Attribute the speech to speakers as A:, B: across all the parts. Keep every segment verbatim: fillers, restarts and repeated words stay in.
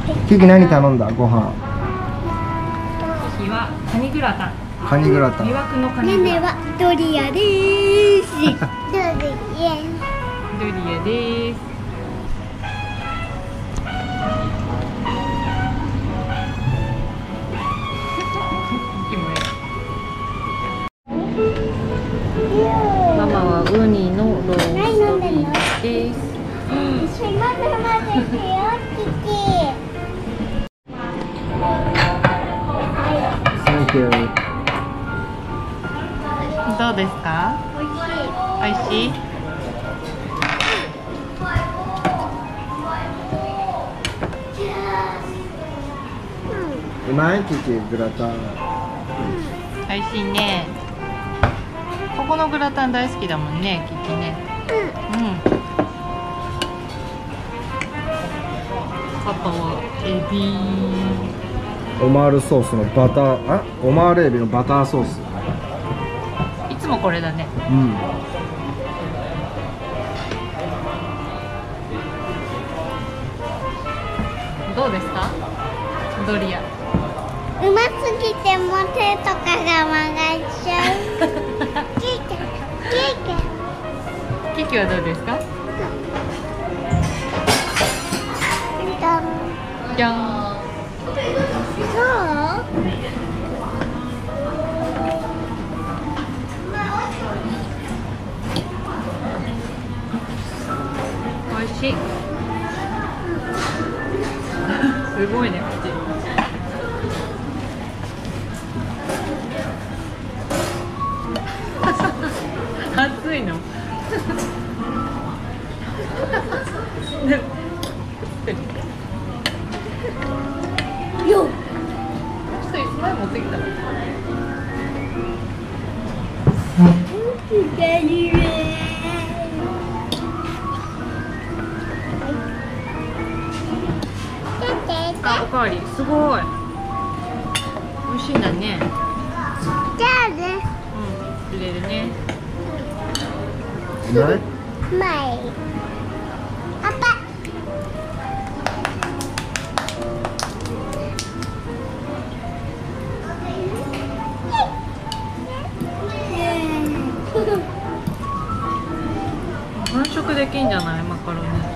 A: キキ何頼んだご飯？
B: キキはカニグラタン。
A: カニグラタン。
B: 魅惑のカニグラタン。
C: はドリアです。ドリア。
B: ドリアです。ママはウニのローストビーフです。
C: 一緒に飲んでますよ、キキ。
A: サンキュー。
B: どうですか？美味しい。美味しい。
A: うまいキキグラタン。
B: 美味しいね。ここのグラタン大好きだもんね、キキね。うん。パパはエビ。
A: オマールソースのバター、あ、オマールエビのバターソース。
B: いつもこれだね。
A: うん。
B: どうですか？ドリア。
C: うますぎても手とかが曲がっちゃう。キキ、キ
B: キキはどうですか？
C: キ。
B: じゃん。
C: そう？
B: 美味しい。すごいね、口。熱いの。
C: よっ。
B: ちょっと椅子前持ってきた。あ、おかわり、すごい。美味しいんだね。
C: じゃあね。
B: うん、入れるね。
A: うまい？
C: うまい。パパ。
B: 完食できんじゃない、マカロニ。うん。ね。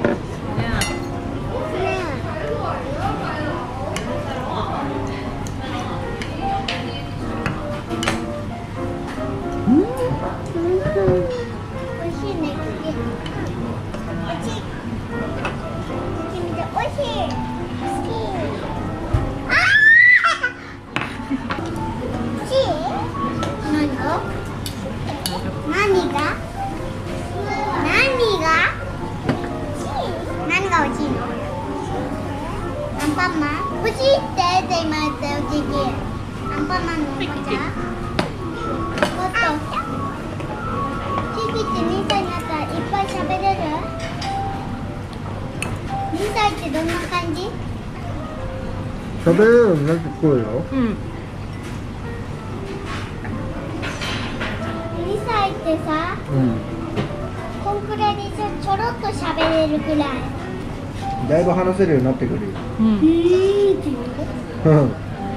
C: アンパンマン欲しいってって今言ったよ、キキ。アンパンマンのおもちゃ。もっと。キキってにさいになったらいっぱい喋れる？にさいってどんな感じ？
A: 食べれるようになってこいよ。
B: うん。
C: にさいってさ、
A: うん。
C: こんくらいでちょろっと喋れるくらい。
A: だいぶ話せるようになってくるよ。
B: うん。
C: えーっていうこと？
A: うん。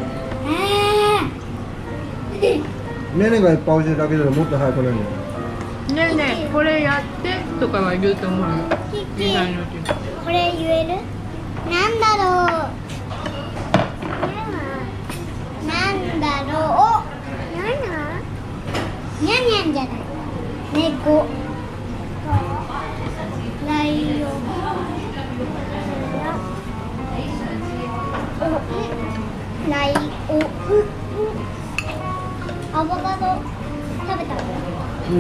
C: えー。
A: ねねがいっぱい教えるだけでもっと早くなるんだよ。
B: ねえねえ、これやってとかは言うと思うよ。
C: キキ、
B: にさいのうちに。
C: これ言える？なんだろう。なんだろう。なんだ？にゃんにゃんじゃない。猫。ライオン。ライオン。アボカド食べた？
A: うん。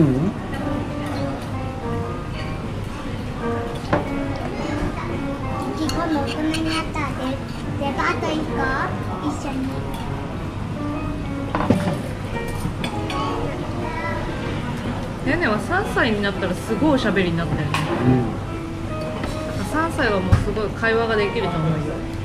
C: 今度大人になったらデデパート行こう、一緒に。
B: ねねはさんさいになったらすごいおしゃべりになったよね。
A: うん。
B: さんさいはもうすごい会話ができると思うよ。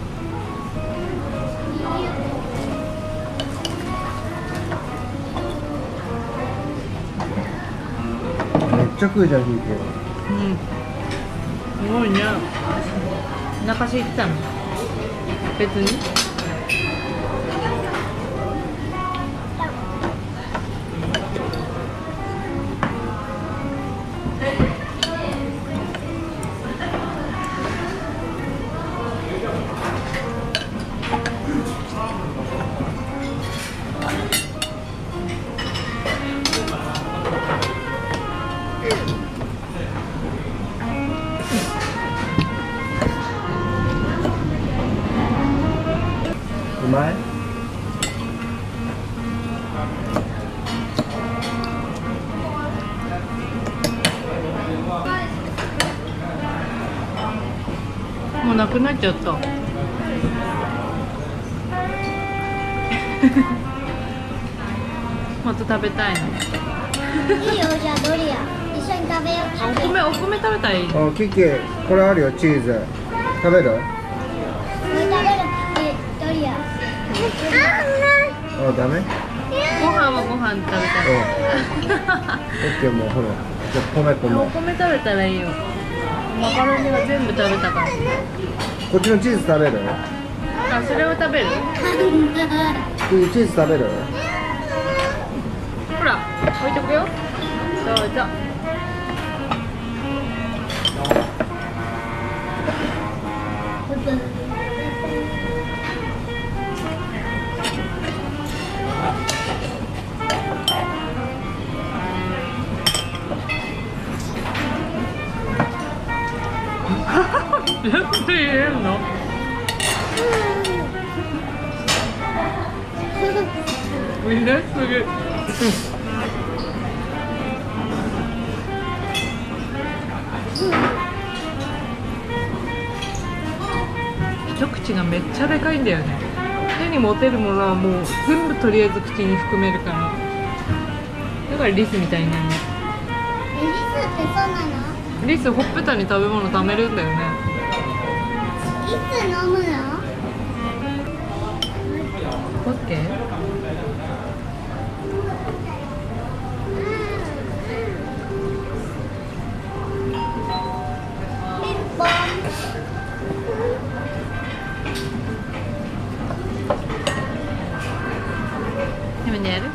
A: めっちゃ食うじゃん、ひいて。
B: うん。すごいね。お腹空いてたの。 別に
A: うまい？
B: もうなくなっちゃったまた食べたいの。
C: いいよ、じゃあドリア一緒に食べよう。
B: お米お米食べたらいい。
A: あ、キキ、これあるよ、チーズ。食べる？
C: これ食べる。ドリア。
A: あ、ダメ？
B: ご飯はご飯食べたい。
A: オッケー、もうほら。じゃあ米米。
B: お米食べたらいいよ。マカロニは全部食べたから。
A: こっちのチーズ食べる？
B: あ、それを食べる？
A: キキ、チーズ食べる？
B: ほら、置いとくよ。どうぞ。全部入れるの？みんなすぐ。一口がめっちゃでかいんだよね。手に持てるものはもう全部とりあえず口に含めるから。だからリスみたいになるの。
C: リスってそうなの？
B: リスほっぺたに食べ物貯めるんだよね。
C: いつ飲むの？
B: オッケー。
C: ピンポン。
B: 自分でやる？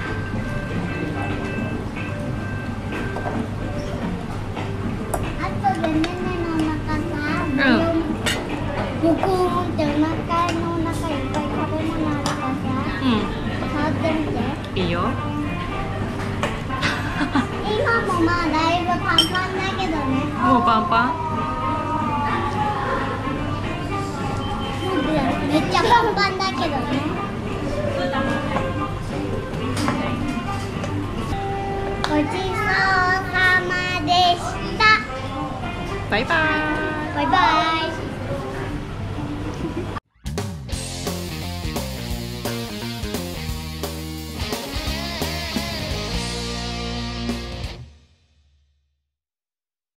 C: あとでねねのお腹さ、ボコーンってお腹のお腹いっぱい食べ物あるからさ、
B: うん。
C: 触ってみて。
B: いいよ。
C: 今もまあだいぶパンパンだけどね。
B: もうパンパン？
C: めっちゃパンパンだけどね。ごちそうさまでした。
B: バイバーイ。
C: バイバイ。